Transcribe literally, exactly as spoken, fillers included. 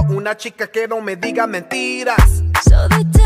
una chica que no me diga mentiras. So they tell